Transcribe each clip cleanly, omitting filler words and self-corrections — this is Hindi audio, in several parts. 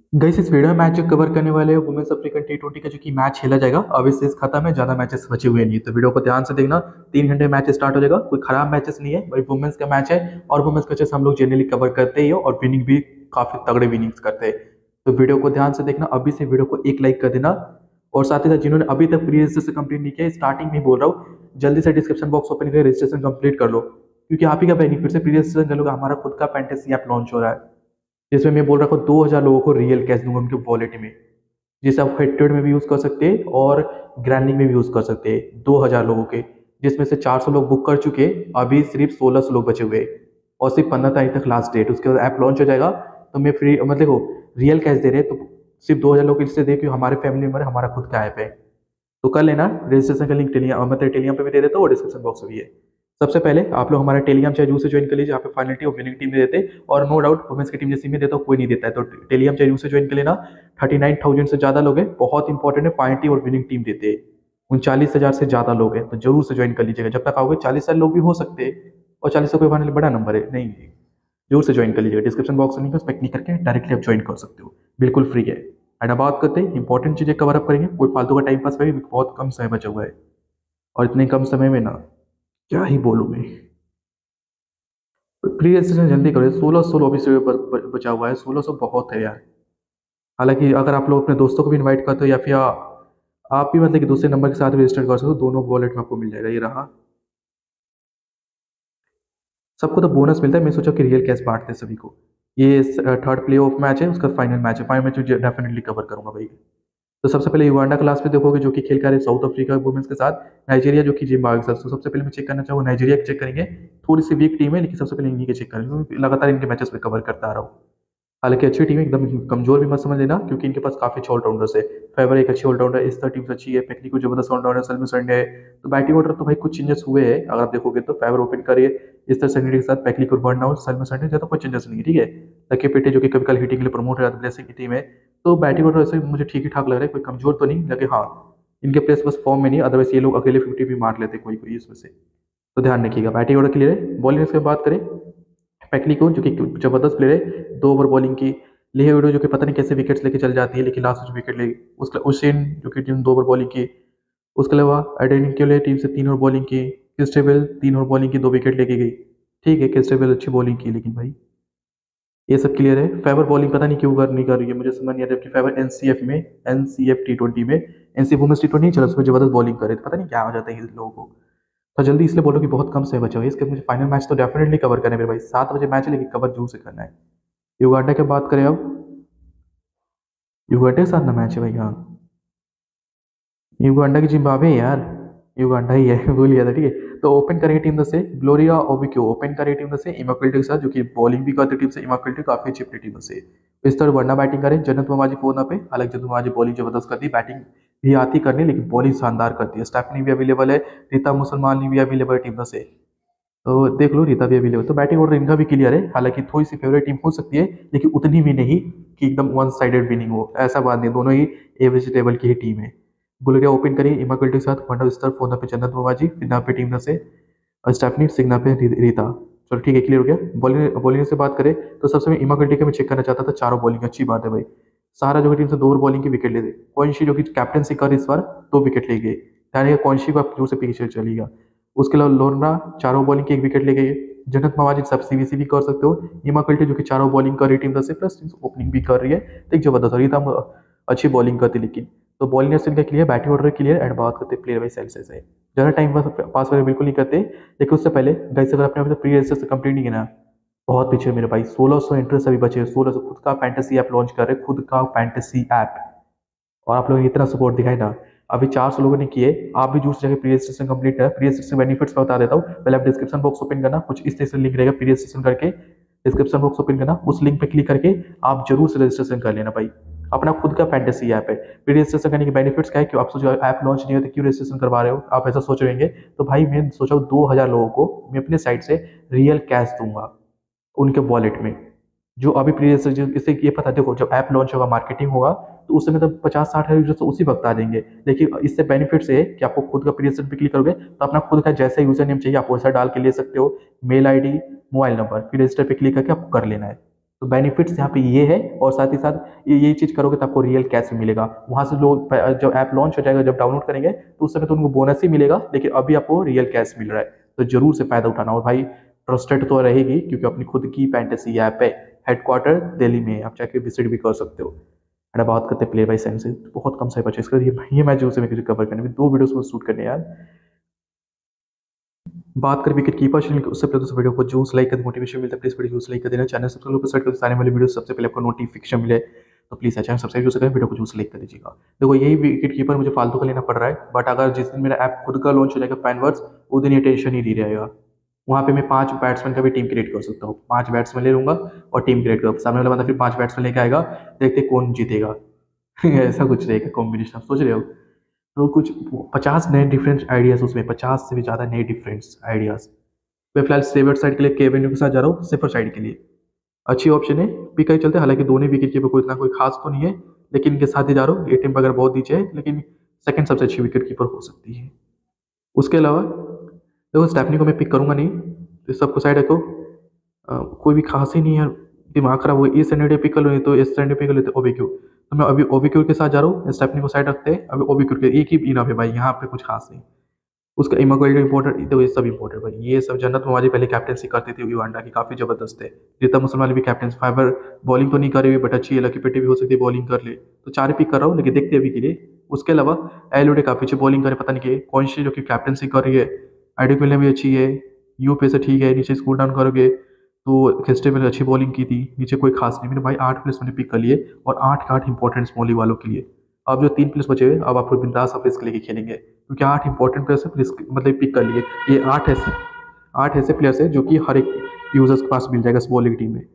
गाइस इस वीडियो में मैच जो कवर करने वाले हैं वुमेन्स अफ्रीकन T20 का जो कि मैच खेला जाएगा। अब इस सीरीज खत्म है, ज्यादा मैचेस बचे हुए नहीं है, तो वीडियो को ध्यान से देखना। 3 घंटे मैच स्टार्ट हो जाएगा, कोई खराब मैचेस नहीं है भाई, वुमेन्स का मैच है। और वुमेन्स का चेस हम लोग जनरली कवर करते ही हो और विनिंग भी काफी तगड़े विनिंग्स करते हैं। तो वीडियो को ध्यान से देखना, अभी से वीडियो को एक लाइक कर देना। और साथ ही साथ जिन्होंने अभी तक प्री रजिस्ट्रेशन कंप्लीट नहीं किया, स्टार्टिंग में बोल रहा हूँ जल्दी से डिस्क्रिप्शन बॉक्स ओपन करके रजिस्ट्रेशन कंप्लीट कर लो, क्योंकि आप ही का बेनिफिट से प्री रजिस्ट्रेशन कर लोगे। हमारा खुद का फैंटेसी ऐप लॉन्च हो रहा है, जिसमें मैं बोल रहा हूँ 2,000 लोगों को रियल कैश दूंगा उनके वॉलेट में, जिसे आप हेड में भी यूज कर सकते हैं और ग्रैंडिंग में भी यूज कर सकते हैं। 2,000 लोगों के, जिसमें से 400 लोग बुक कर चुके हैं, अभी सिर्फ 1600 लोग बचे हुए हैं। और सिर्फ 15 तारीख तक लास्ट डेट, उसके बाद ऐप लॉन्च हो जाएगा। तो मैं फ्री मतलब देखो, रियल कैश दे रहे हैं तो सिर्फ 2,000 लोग इससे दे, क्योंकि हमारे फैमिली मेंबर हमारा खुद का ऐप है। तो कर लेना रजिस्ट्रेशन का लिंक टेलिग्राम, मतलब टेलिग्राम पे भी दे देता हूँ और डिस्क्रिप्शन बॉक्स में भी है। सबसे पहले आप लोग हमारा टेलिग्राम चाहे जूस से ज्वाइन कर लीजिए, यहाँ पे फाइनल टीम और विनिंग टीम दे देते हैं। और नो डाउट वुमेन्स की टीम जैसी में देता हूँ, कोई नहीं देता है, तो टेलिग्राम चाहे जूस से ज्वाइन कर लेना। 39,000 से ज्यादा लोग हैं, बहुत इंपॉर्टेंट है, फाइनल टीम और विनिंग टीम देते हैं। 39,000 से ज्यादा लोग हैं, तो जरूर से ज्वाइन कर लीजिएगा। जब तक आओगे 40,000 लोग भी हो सकते हैं, और 40 कोई फाइनल बड़ा नंबर है नहीं। जरूर से ज्वाइन कर लीजिएगा, डिस्क्रिप्शन बॉक्स में लिंक है, उस पर क्लिक करके डायरेक्टली आप ज्वाइन कर सकते हो, बिल्कुल फ्री है। एंड अब बात करते हैं इंपॉर्टेंट चीजें कवर अप करेंगे, कोई फालतू का टाइम पास करेंगे, बहुत कम समय बचा हुआ है। और इतने कम समय में ना क्या ही बोलूँ मैं। प्री रजिस्ट्रेशन जल्दी करो, 1600 अभी से बचा हुआ है, 1600 बहुत है यार। हालांकि अगर आप लोग अपने दोस्तों को भी इनवाइट करते हो, या फिर आप भी मतलब कि दूसरे नंबर के साथ रजिस्टर कर सकते हो, दोनों वॉलेट में आपको मिल जाएगा। ये रहा, सबको तो बोनस मिलता है, मैं सोचा कि रियल कैश बांटते हैं सभी को। ये थर्ड प्ले ऑफ मैच है, उसका फाइनल मैच है, फाइनल मैच डेफिनेटली कवर करूंगा भाई। तो सबसे पहले युगांडा क्लास पे देखोगे, जो कि खेल कर रहे साउथ अफ्रीका वुमेन्स के साथ, नाइजीरिया जो कि जिम्बाब्वे के साथ। तो सबसे पहले मैं चेक करना चाहूँगा नाइजीरिया चेक करेंगे। थोड़ी सी वीक टीम है, लेकिन सबसे पहले इन्हीं के चेक करेंगे, क्योंकि लगातार इनके मैचेस में कवर करता आ रहा हूँ। हालांकि अच्छी टीम है, एकदम कमजोर भी मत समझ लेना, क्योंकि इनके पास काफी अच्छे ऑलराउंडर्स है। फेवर एक अच्छी ऑलराउंडर है, इस तरह टीम से अच्छी है, पेक्निको जबरदस्त ऑलराउंडर, सलमी संडे है। तो बैटिंग ऑर्डर तो भाई कुछ चेंजेस हुए हैं, अगर आप देखोगे तो फेवर ओपन करिए इस तरह संडे के साथ, पेक्निको बर्न आउट, सलमी संडे ज्यादा कोई चेंजेस नहीं है, ठीक है। लकी पेटे जो कि कभी कल हिटिंग के लिए प्रमोट हो रहा था, ब्लेसिंग की टीम है। तो बैटिंग ऑर्डर वैसे मुझे ठीक ही ठाक लग रहा है, कोई कमजोर तो नहीं लगे। हाँ, इनके प्लेस बस फॉर्म में नहीं, अदरवाइज ये लोग अकेले 50 भी मार लेते कोई कोई इसमें से। तो ध्यान रखिएगा, बैटिंग ऑर्डर क्लियर है। बॉलिंग की बात करें, पैक्लिको जो कि जबरदस्त प्लेयर है, 2 ओवर बॉलिंग की। लिहे वीडियो जो कि पता नहीं कैसे विकेट्स लेके चल जाती है, लेकिन लास्ट जो विकेट ले, उसका उसेन जो कि टीम 2 ओवर बॉलिंग की। उसके अलावा एडेन के लिए टीम से 3 ओवर बॉलिंग की। क्रिस्टेबल 3 ओवर बॉलिंग की, 2 विकेट लेके गई। ठीक है, क्रिस्टेबल अच्छी बॉलिंग की, लेकिन भाई ये सब क्लियर है। फेवर बॉलिंग पता नहीं क्यों कर नहीं कर रही है, मुझे समझ नहीं आ रहा है कि फेवर एनसीएफ में, एनसीएफ T20 में, एनसीएफ वुमेन्स T20 नहीं चला, उसमें जबरदस्त बॉलिंग करे, पता नहीं क्या हो जाता है इन लोगों को। तो जल्दी इसलिए बोलो कि बहुत कम समय बचा हुआ है, इसके मुझे फाइनल मैच तो डेफिनेटली कवर करना है मेरे भाई। 7 बजे मैच है, लेकिन कवर जरूर से करना है। युगांडा की बात करें अब, युगांडा के साथ ना मैच है भाई। हाँ, युगांडा की जिम्बाब्वे है यार, युगांडा ही है भूल गया था, ठीक है। तो ओपन करेंगे टीम से ग्लोरिया ओबिक्यो, ओपन करेंगे टीम से इमाकुल्टी के साथ, जो कि बॉलिंग भी करती टीम से, इमाकुल्टी काफी अच्छी अपनी टीम से। इस तरह वरना बैटिंग करें जन्नत ममाजी फोन पे, हालांकि जन्नत ममाजी बॉलिंग जबरदस्त करती है, बैटिंग भी आती करने, लेकिन बॉलिंग शानदार करती है। स्टेफनी भी अवेलेबल है, रीता मुसलमान भी अवेलेबल है टीम से। तो देख लो, रीता भी अवेलेबल, तो बैटिंग ऑर्डर इनका भी क्लियर है। हालांकि थोड़ी सी फेवरेट टीम हो सकती है, लेकिन उतनी भी नहीं कि एकदम वन साइडेड विनिंग हो, ऐसा बात नहीं, दोनों ही एवरेज लेवल की ही टीम है। गुलेरिया ओपन करिए इमाकुल्टी के साथ, वंडर स्टार फोन पे जन्नत मोबाजी, फिर पे टीम से और स्टेफनी सिग्ना पे रीता। चलो ठीक है, क्लियर हो गया। बॉलिंग बॉलिंग से बात करें तो सबसे मैं इमाकुल्टी का मैं चेक करना चाहता था, चारों बॉलिंग अच्छी बात है भाई। सारा जो टीम से 2 ओवर बॉलिंग की विकेट ले दे, कौनशी जो कि कैप्टनसी कर इस बार 2 विकेट ले गए, यानी कौनशी को आप जोर से पीछे चलिएगा। उसके अलावा लोरना 4 ओवर बॉलिंग की 1 विकेट ले गई। जन्नत मवाजिद सब सीवीसी भी कर सकते हो। हिमा कल्टी जो कि 4 ओवर बॉलिंग कर रही टीम से, प्लस ओपनिंग भी कर रही है, तो एक जबरदस्त रीता अच्छी बॉलिंग करती, लेकिन तो बॉलिंग इनका clear, batting order clear. And बात करते प्लेयर वाइज सेल्स से, ज़्यादा टाइम पास वगैरह बिल्कुल नहीं करते, लेकिन उससे पहले गाइस अगर आपने प्री रजिस्टर कंप्लीट नहीं किया, बहुत पीछे मेरे भाई, 1600 इंटरेस्ट अभी बचे, 1600। खुद का फैंटेसी ऐप लॉन्च कर रहे हैं, खुद का फैंटेसी ऐप, और आप लोगों ने इतना सपोर्ट दिखाया ना। अभी 400 लोगों ने किए, आप भी जूस जाकर प्री रजिस्ट्रेशन कंप्लीट है। प्री रजिस्ट्रेशन बेनिफिट्स बता देता हूँ, पहले आप डिस्क्रिप्शन बॉक्स ओपन करना, कुछ इस तरह से लिंक रहेगा, प्री रजिस्ट्रेशन करके डिस्क्रिप्शन बॉक्स ओपन करना, उस लिंक पे क्लिक करके आप जरूर से रजिस्ट्रेशन कर लेना भाई। अपना खुद का फैंटेसी ऐप है। प्री रजिस्ट्रेशन करने के बेनिफिट्स क्या है, कि आप सोचो ऐप लॉन्च नहीं होते क्यों रजिस्ट्रेशन करवा रहे हो, आप ऐसा सोच रहे हैं। तो भाई मैं सोचा 2,000 लोगों को मैं अपने साइड से रियल कैश दूंगा उनके वॉलेट में, जो अभी प्रीवियस, इससे ये पता देखो, जब ऐप लॉन्च होगा, मार्केटिंग होगा, तो उस समय तो 50-60 यूजर्स तो उसी वक्त आ जाएंगे। लेकिन इससे बेनिफिट है कि आपको खुद का प्रीवियस पे क्लिक करोगे तो अपना खुद का जैसा यूजर नेम चाहिए आप वैसा डाल के ले सकते हो, मेल आईडी, मोबाइल नंबर, फिर रजिस्टर पे क्लिक करके आपको कर लेना है। तो बेनिफिट्स यहाँ पे ये है, और साथ ही साथ ये चीज़ करोगे तो आपको रियल कैश भी मिलेगा। वहाँ से लोग जब ऐप लॉन्च हो जाएगा, जब डाउनलोड करेंगे तो उस समय तो उनको बोनस ही मिलेगा, लेकिन अभी आपको रियल कैश मिल रहा है। तो जरूर से फायदा उठाना। और भाई ट्रस्टेड तो रहेगी, क्योंकि अपनी खुद की फैंटेसी ऐप है, हेडक्वार्टर दिल्ली में है, आप जाके विजिट भी कर सकते हो। एंड बात करते हैं प्ले बाय सेंस से, बहुत कम से परचेज कर ये मैच जो से मैं कवर करने में 2 वीडियोस में शूट करने यार। बात करें विकेट कीपर चैनल की, उससे पहले तो वीडियो को जूस लाइक कर, मोटिवेशन मिलता है, प्लीज वीडियो जूस लाइक कर देना, चैनल सब्सक्राइब कर आने वाली वीडियो सबसे पहले आपको नोटिफिकेशन मिले, तो प्लीज चैनल सब्सक्राइब हो सके, वीडियो को जूस लाइक कर दीजिएगा। देखो यही विकेट कीपर मुझे फालतू का लेना पड़ रहा है, बट अगर जिस दिन मेरा ऐप खुद का लॉन्च हो जाएगा फैनवर्स, उस दिन ये टेंशन ही नहीं रहेगा। वहाँ पे मैं 5 बैट्समैन का भी टीम क्रिएट कर सकता हूँ, 5 बैट्समैन ले लूंगा और टीम क्रिएट कर, सामने वाला बंदा फिर 5 बैट्समैन लेके आएगा, देखते कौन जीतेगा। ऐसा कुछ रहेगा कॉम्बिनेशन, आप सोच रहे हो। तो कुछ 50 नए डिफरेंट आइडियाज, उसमें 50 से भी ज़्यादा नए डिफरेंट आइडियाज। मैं फिलहाल सेवर साइड के लिए केवेन्यू के साथ जा रहा हूँ, सेफर साइड के लिए अच्छी ऑप्शन है, पिक ही चलते हैं। हालांकि दोनों विकेट कीपर कोई इतना कोई खास तो नहीं है, लेकिन इनके साथ ही जा रहा हूँ। एटीएम वगैरह बहुत नीचे है, लेकिन सेकंड सबसे अच्छी विकेट कीपर हो सकती है। उसके अलावा देखो स्टेफनी को मैं पिक करूंगा नहीं, तो सबको साइड रखो। कोई भी खास ही नहीं है, दिमाग खराब हो गया। इस संडे पिक कर लो, तो इस संडे पिक कर लेते ओबिक्यू, तो मैं अभी ओबिक्यू के साथ जा रहा हूँ। स्टेफनी को साइड रखते हैं, अभी ओबिक्यू के एक ही इनफ है भाई, यहाँ पे कुछ खास नहीं। उसका इमोबिलिटी इंपॉर्टेंट, तो ये सब इंपॉर्टेंट भाई। ये सब जन्नत मोहाली पहले कैप्टेंसी करती थी युगांडा की, काफी जबरदस्त है। रीता मुसलमान भी कैप्टन, फाइबर बॉलिंग तो नहीं कर रही बट अच्छी है, लकी पेटी भी हो सकती है बॉलिंग कर ले, तो 4 पिक कर रहा हूँ, लेकिन देखते हैं अभी के लिए। उसके अलावा एलोडे काफी अच्छी बॉलिंग करे, पता नहीं कि कौन सी जो कि कैप्टनसी कर रही है। आईडी मिलने भी अच्छी है, यू पे से ठीक है, नीचे स्कूल डाउन करोगे तो खेस्टे में अच्छी बॉलिंग की थी, नीचे कोई खास नहीं। मैंने भाई 8 प्लेस मैंने पिक कर लिए, और 8 के 8 इंपॉर्टेंट स्मॉली वालों के लिए। अब जो 3 प्लेस बचे हुए, अब आप बिंदास आप इसके लेके खेलेंगे, क्योंकि 8 इंपॉर्टेंट प्लेयर्स है, मतलब पिक कर लिए। ये 8 ऐसे प्लेयर्स है जो कि हर एक यूजर्स के पास मिल जाएगा इस बॉलिंग टीम में।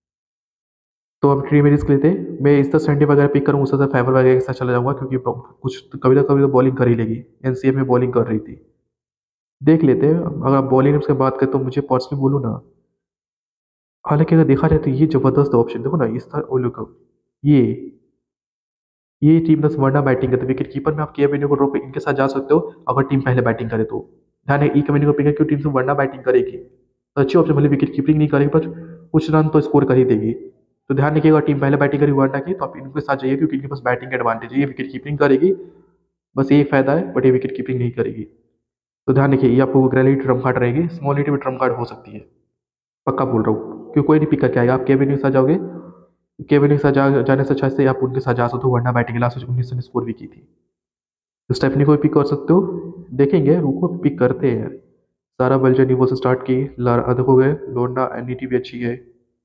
तो अब ट्री में रिस्क लेते हैं, मैं इस तरह संडे वगैरह पिक करूँ, उस तरह फाइबर वगैरह के साथ चला जाऊंगा, क्योंकि कुछ तो कभी ना कभी तो बॉलिंग कर ही लेगी। एनसीएफ में बॉलिंग कर रही थी, देख लेते हैं। अगर बॉलिंग से बात करें तो मुझे पर्सनली बोलूँ ना, हालांकि अगर देखा जाए तो ये जबरदस्त ऑप्शन देखो ना, इस तरह वो लोग ये ये टीम 10 वरना बैटिंग करते, विकेट कीपर में आप के एवेन्यू को ड्रॉप इनके साथ जा सकते हो, अगर टीम पहले बैटिंग करे तो। ध्यान है, ई एवेन्यू को पिक है क्यों, टीम से वरना बैटिंग करेगी तो अच्छी ऑप्शन, भले विकेट कीपिंग नहीं करेगी पर कुछ रन तो स्कोर कर ही देगी। तो ध्यान रखिएगा, टीम पहले बैटिंग करेगी वरना की, तो आप इनके साथ जाइए, क्योंकि इनके पास बैटिंग एडवांटेज है। ये विकेट कीपिंग करेगी, बस ये फायदा है, बट ये विकेट कीपिंग नहीं करेगी। तो ध्यान रखिए, ये आपको ग्रेलिटी ट्रम्प कार्ड रहेगी, स्मॉलिटी में ट्रम्प कार्ड हो सकती है, पक्का बोल रहा हूँ। क्यों कोई नहीं पिक करके आएगा, आप केविन के साथ जाओगे, केविन के साथ जाने से अच्छा से आप उनके साथ जा सकते हो, वरना बैटिंग लास्ट 19 ने स्कोर भी की थी। तो स्टेफनी को भी पिक कर सकते हो, देखेंगे, रुको पिक करते हैं। सारा बलजनी वो से स्टार्ट की, अधिक हो गए, लोडना एनईटी भी अच्छी है।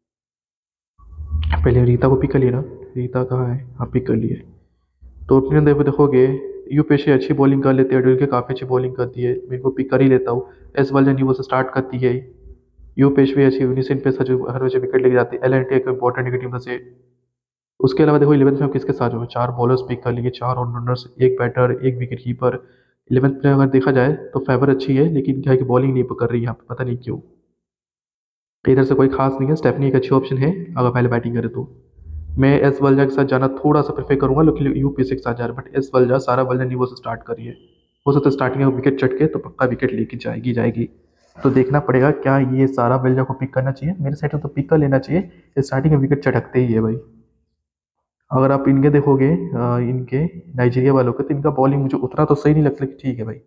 पहले रीता को पिक कर लिया ना, रीता कहाँ है, हाँ पिक कर लिए। तो अपने देखोगे, यू पेशे अच्छी बॉलिंग कर लेते हैं, अडुल के काफ़ी अच्छी बॉलिंग करती है, मैं इनको पिक कर ही लेता हूँ। एस बलजनी वो से स्टार्ट करती है, यू पेश भी अच्छी, यूनिसन पे सच हर वजह विकेट लेके जाती है, एल एन टी एक इंपॉर्टेंट विकेट टीम से। उसके अलावा देखो 11th में हम किसके साथ हो, 4 बॉलर्स पिक कर लिए, 4 ऑलराउंडर्स, एक बैटर, एक विकेट कीपर। 11th में अगर देखा जाए तो फेवर अच्छी है, लेकिन क्या है कि बॉलिंग नहीं कर रही है यहाँ पे, पता नहीं क्यों। इधर से कोई खास नहीं है, स्टेफनी एक अच्छी ऑप्शन है अगर पहले बैटिंग करे तो। मैं एस वल्जा के साथ जाना थोड़ा सा प्रेफर करूंगा, लेकिन यूपी से के साथ जा रहा है, बट एस वल्जा सारा वल्जा नीवो से स्टार्ट करिए, हो सकता है स्टार्टिंग में विकेट चटके तो पक्का विकेट लेके जाएगी जाएगी। तो देखना पड़ेगा क्या ये सारा वल्जा को पिक करना चाहिए, मेरे साइड में तो पिक कर लेना चाहिए, स्टार्टिंग में विकेट चटकते ही है भाई। अगर आप इनके देखोगे, इनके नाइजीरिया वालों के, तो इनका बॉलिंग मुझे उतना तो सही नहीं लगता, कि ठीक है भाई।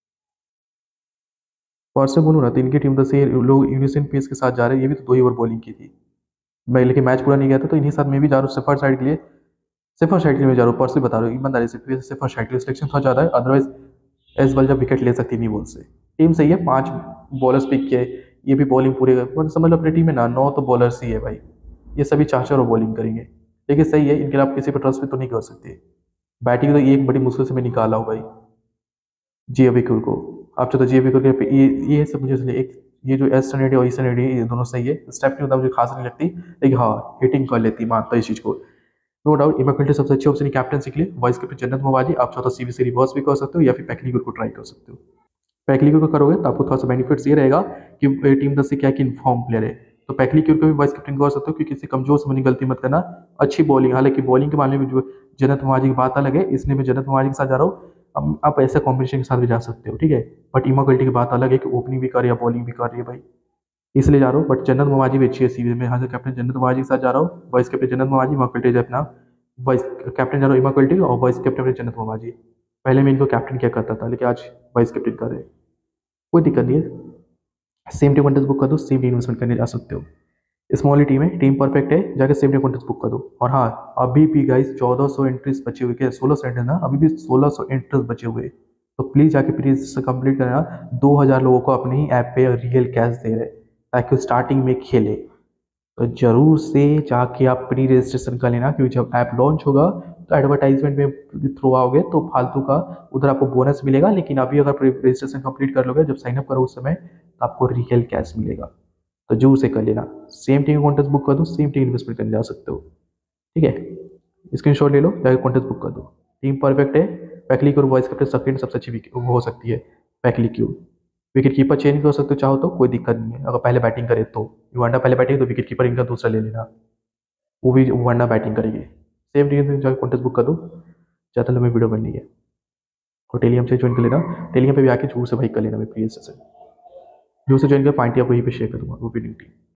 और से बोलूँ ना, तो इनकी टीम तो से लोग यूनिसन पेस के साथ जा रहे हैं, ये भी तो 2 ही ओवर बॉलिंग की थी। मैं लेकिन मैच पूरा नहीं गया था, तो इन्हीं साथ मैं भी जा रहा हूँ सेफर साइड के लिए। सेफर साइड के लिए मैं जा रहा हूँ, पर्सनली बता रहा हूँ ईमानदारी से, सेफर साइड के लिए सिलेक्शन थोड़ा ज़्यादा है, अदरवाइज एस बल जब विकेट ले सकती नहीं बॉल से। टीम सही है, 5 बॉलर्स पिक किए, ये भी बॉलिंग पूरी कर, समझ लो अपनी टीम में ना 9 तो बॉलर्स ही है भाई, ये सभी 4 और बॉलिंग करेंगे। लेकिन सही है, इनके लिए आप किसी पर ट्रस्ट भी तो नहीं कर सकते। बैटिंग तो एक बड़ी मुश्किल से मैं निकाला हूँ भाई, जी अभी को। आप चाहते जी अभी के ये सब मुझे इसलिए एक, ये जो एस सनेडी और ई सनेडी ये दोनों सही है, स्टेप नहीं होता मुझे खास नहीं लगती, लेकिन हाँ हिटिंग कर लेती, मानता इस चीज़ को। नो डाउट इमरकल्टी सबसे अच्छी ऑप्शन है कैप्टनसी के लिए, वाइस कैप्टन जन्नत मोबाजी, आप चाहो तो सीबीसी रिवर्स भी कर सकते हो, या फिर पैकलिंग को ट्राई कर सकते हो। पैकलिंग को करोगे तो आपको थोड़ा सा बेनिफिट्स ये रहेगा कि टीम 10 से क्या कि इन्फॉर्म प्लेयर है, तो पैकली क्यों भी वाइस कैप्टन कर सकते हो, क्योंकि किसी कमजोर से बनी गलती मत करना। अच्छी बॉलिंग, हालांकि बॉलिंग के मामले में जो जन्नत मोहाजी की बात अलग है, इसलिए मैं जन्नत मोहाजी के साथ जा रहा हूँ। आप ऐसे कॉम्बिनेशन के साथ भी जा सकते हो, ठीक है, बट इमा गल्टी की बात अलग है कि ओपनिंग भी कर या बॉलिंग भी कर रही है भाई। इसलिए जा रहा हूँ। बट जन्नत ममाजी भी अच्छी है सीरीज में, यहाँ से कैप्टन जन्नत ममाजी के साथ जा रहा हूँ, वाइस कैप्टन जन्नत ममाजी, इमाकुल्टी अपना वाइस कैप्टन जा रहा हूँ इमाकुल्टी, और वाइस कैप्टन अपने जन्नत ममाजी। पहले मैं इनको कैप्टन किया करता था, लेकिन आज वाइस कैप्टन कर रहे हैं, कोई दिक्कत नहीं है। सेम टीम कॉन्टेस्ट बुक कर दो, सेम टीम इन्वेस्टमेंट करने जा सकते हो। स्मॉल ही टीम है, टीम परफेक्ट है, जाके सेम टीम कॉन्टेस्ट बुक कर दो। और हाँ, अभी भी गाइस 1400 एंट्रीज बचे हुए, क्या 1600 एंट्रीज ना, अभी भी 1600 एंट्रीज बचे हुए। तो प्लीज़ जाके प्लीज से कंप्लीट करना। 2000 लोगों को अपने ही ऐप पे रियल कैश दे रहे हैं, ताकि वो स्टार्टिंग में खेले। तो जरूर से जाके आप प्री रजिस्ट्रेशन कर लेना, क्योंकि जब ऐप लॉन्च होगा तो एडवर्टाइजमेंट में थ्रू आओगे तो फालतू का उधर आपको बोनस मिलेगा, लेकिन अभी अगर प्री रजिस्ट्रेशन कंप्लीट कर लोगे, जब साइन अप करो उस समय, तो आपको रियल कैश मिलेगा। तो जरूर से कर लेना। सेम टीम कॉन्टेस्ट बुक कर दो, सेम टीम इन्वेस्टमेंट करने जा सकते हो। ठीक है, स्क्रीनशॉट ले लो, जाकर कॉन्टेस्ट बुक कर दो। टीम परफेक्ट है। पैकली और वॉइस कैप्टन सेकंड सबसे अच्छी वो हो सकती है। पैकली क्यों, विकेट कीपर चेंज कर सकते हो चाहो तो, कोई दिक्कत नहीं है। अगर पहले बैटिंग करे तो युवांडा पहले बैटिंग, तो विकेट कीपर इनका दूसरा ले लेना, वो भी युवांडा बैटिंग करेगी। सेम टीम से जाकर कॉन्टेस्ट बुक कर दो। ज़्यादा लंबी वीडियो बननी है, और टेलीग्राम से ज्वाइन कर लेना। टेलीग्राम पे भी आके जरूर से भाई कर लेना, मैं प्लीज से जरूर से ज्वाइन कर, पॉइंट आप वहीं पे शेयर करूँगा, वो भी टीम।